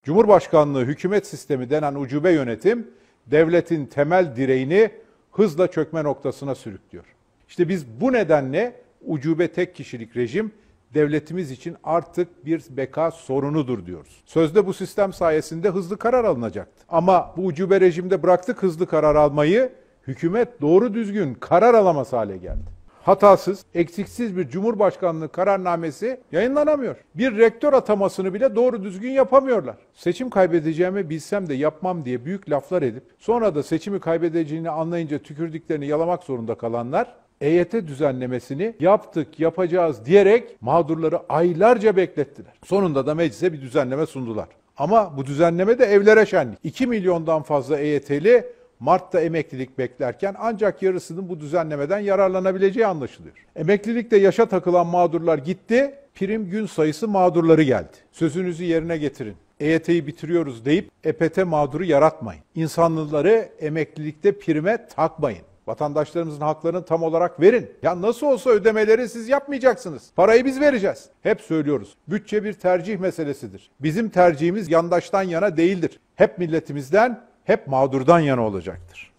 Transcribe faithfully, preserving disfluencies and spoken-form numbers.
Cumhurbaşkanlığı hükümet sistemi denen ucube yönetim, devletin temel direğini hızla çökme noktasına sürüklüyor. İşte biz bu nedenle ucube tek kişilik rejim, devletimiz için artık bir beka sorunudur diyoruz. Sözde bu sistem sayesinde hızlı karar alınacaktı. Ama bu ucube rejimde bıraktık hızlı karar almayı, hükümet doğru düzgün karar alamaz hale geldi. Hatasız, eksiksiz bir Cumhurbaşkanlığı kararnamesi yayınlanamıyor. Bir rektör atamasını bile doğru düzgün yapamıyorlar. Seçim kaybedeceğimi bilsem de yapmam diye büyük laflar edip sonra da seçimi kaybedeceğini anlayınca tükürdüklerini yalamak zorunda kalanlar E Y T düzenlemesini yaptık, yapacağız diyerek mağdurları aylarca beklettiler. Sonunda da meclise bir düzenleme sundular. Ama bu düzenleme de evlere şenlik. iki milyondan fazla E Y T'li Mart'ta emeklilik beklerken ancak yarısının bu düzenlemeden yararlanabileceği anlaşılıyor. Emeklilikte yaşa takılan mağdurlar gitti, prim gün sayısı mağdurları geldi. Sözünüzü yerine getirin. E Y T'yi bitiriyoruz deyip E P T mağduru yaratmayın. İnsanları emeklilikte prime takmayın. Vatandaşlarımızın haklarını tam olarak verin. Ya nasıl olsa ödemeleri siz yapmayacaksınız. Parayı biz vereceğiz. Hep söylüyoruz. Bütçe bir tercih meselesidir. Bizim tercihimiz yandaştan yana değildir. Hep milletimizden, hep mağdurdan yana olacaktır.